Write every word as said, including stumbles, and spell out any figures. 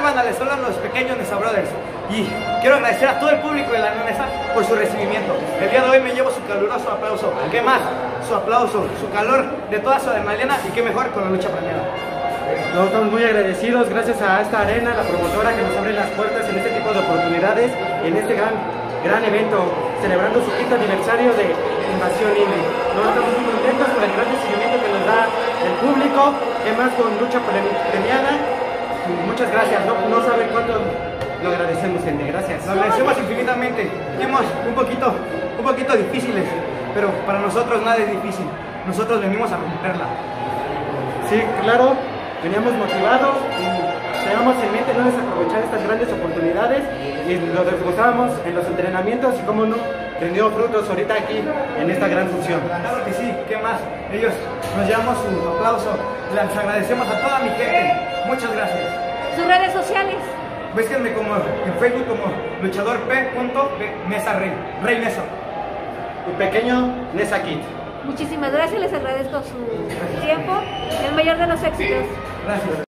banda, les hablan los pequeños Nesa Brothers. Y quiero agradecer a todo el público de la Nesa por su recibimiento. El día de hoy me llevo su caluroso aplauso. ¿Qué más? Su aplauso, su calor de toda su adrenalina y qué mejor con la lucha premiada. Nos estamos muy agradecidos gracias a esta arena, la promotora que nos abre las puertas en este tipo de oportunidades, en este gran, gran evento, celebrando su quinto aniversario de Invasión Indie. Nos estamos muy contentos por el gran recibimiento que nos da el público, que más con lucha premiada. Muchas gracias, no, no saben cuánto lo agradecemos, gente, gracias. Lo agradecemos infinitamente. Fuimos un poquito, un poquito difíciles, pero para nosotros nada es difícil. Nosotros venimos a romperla. Sí, claro. Veníamos motivados y teníamos en mente no desaprovechar estas grandes oportunidades y lo demostrábamos en los entrenamientos y cómo no, rindió frutos ahorita aquí en esta gran función. Claro que sí, ¿qué más? Ellos nos llevamos su aplauso, les agradecemos a toda mi gente, muchas gracias. Sus redes sociales. Búsquenme como en Facebook como luchador P. Mesa Rey, Rey Mesa. Un pequeño Nesa Kid. Muchísimas gracias, les agradezco su tiempo, el mayor de los éxitos. Gracias.